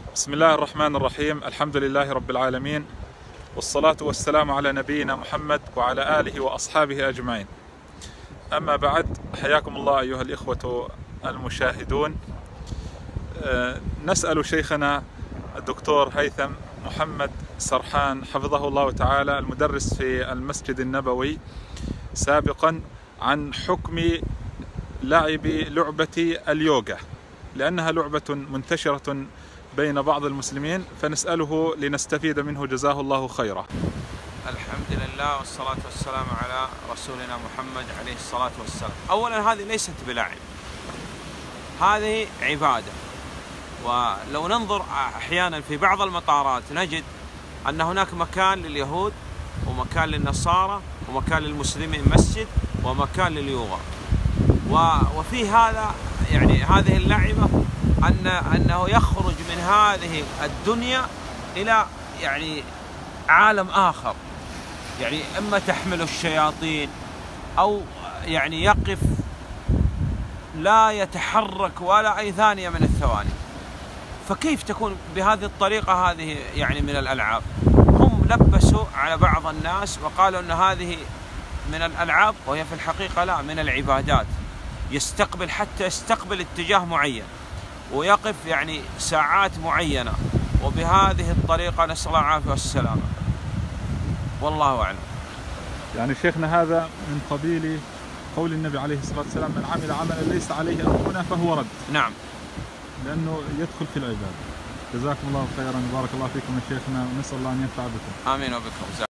بسم الله الرحمن الرحيم. الحمد لله رب العالمين، والصلاة والسلام على نبينا محمد وعلى آله وأصحابه أجمعين. أما بعد، حياكم الله أيها الإخوة المشاهدون. نسأل شيخنا الدكتور هيثم محمد سرحان حفظه الله تعالى، المدرس في المسجد النبوي سابقا، عن حكم لعب لعبة اليوغا، لأنها لعبة منتشرة بين بعض المسلمين، فنسأله لنستفيد منه جزاه الله خيرا. الحمد لله والصلاة والسلام على رسولنا محمد عليه الصلاة والسلام. أولا، هذه ليست بلعب، هذه عبادة. ولو ننظر أحيانا في بعض المطارات نجد أن هناك مكان لليهود ومكان للنصارى ومكان للمسلمين، مسجد ومكان لليوغا. وفي هذا يعني هذه اللعبة أنه يخرج من هذه الدنيا إلى يعني عالم آخر، يعني إما تحمل الشياطين أو يعني يقف لا يتحرك ولا أي ثانية من الثواني. فكيف تكون بهذه الطريقة هذه يعني من الألعاب؟ هم لبسوا على بعض الناس وقالوا أن هذه من الألعاب، وهي في الحقيقة لا، من العبادات. حتى يستقبل اتجاه معين ويقف يعني ساعات معينة، وبهذه الطريقة نسأل الله العافية والسلامة، والله أعلم. يعني شيخنا هذا من قبيل قول النبي عليه الصلاة والسلام: من عمل عملا ليس عليه أمرنا فهو رد. نعم، لأنه يدخل في العبادة. جزاكم الله خيرا، بارك الله فيكم يا شيخنا، ونسأل الله أن ينفع بكم. آمين وبكم.